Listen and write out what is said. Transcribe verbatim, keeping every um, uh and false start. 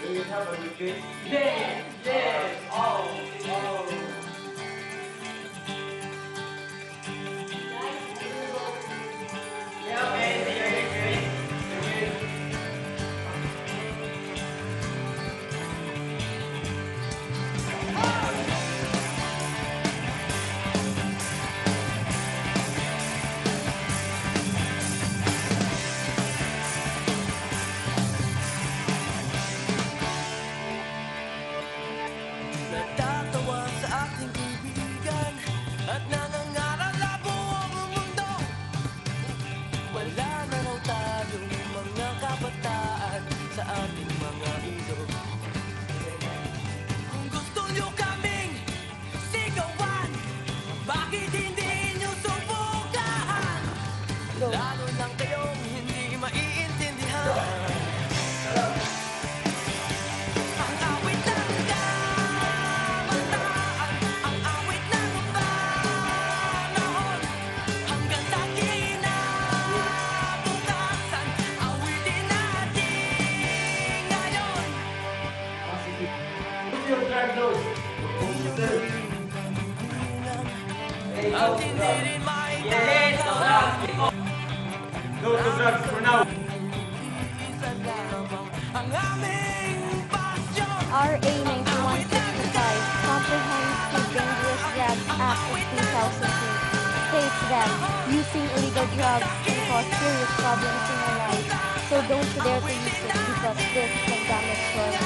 you have a good day? Yes, yes. Oh, oh. Yeah, man, you're good. You're good. Natatawa sa aking kaibigan at nangangaral na buong mundo. Wala na raw tayong mga kabataan sa ating mga ilog. Kung gusto nyo kaming sigawan, bakit hindi nyo subukan? Lalo lang kayong hindi maiintindihan. Ang awit ng kabataan, ang awit ng panahon, hanggang sa kinabukasan, awitin natin ngayon. Your drive load. At hindi rin Yes, maitagawa. No to drugs for now. Isa lamang ang aming pasyon. R A ninety-one sixty-five, Comprehensive Dangerous Drugs Act of two thousand two, states that using illegal drugs can cause serious problems in our lives. So don't you dare to use it because this can damage your